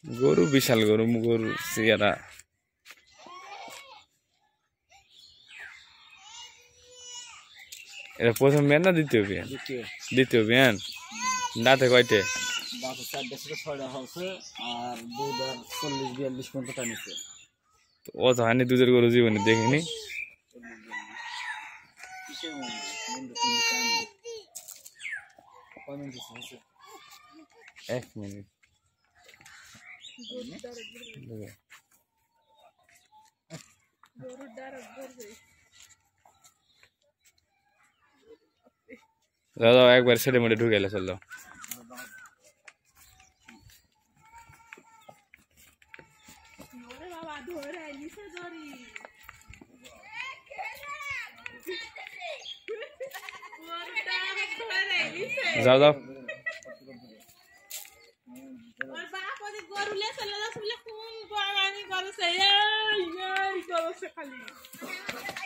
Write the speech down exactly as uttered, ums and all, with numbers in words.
গরু বিশাল গরু গরু সিয়ারা এটা প্রথম বিয়ান না দ্বিতীয় বিয়ান দ্বিতীয় বিয়ান দাঁতে কয়টে দাঁতে চারটে ছিল ছয়টা হচ্ছে আর দুধ আর চল্লিশ বিয়াল্লিশ পর্যন্ত টানিছে ও তো হানি দুধের গরু জীবনে দেখিনি এক মিনিট দাদা একবার ছেলে মেয়ে ঢুকে এলে চল যাও যাও গরু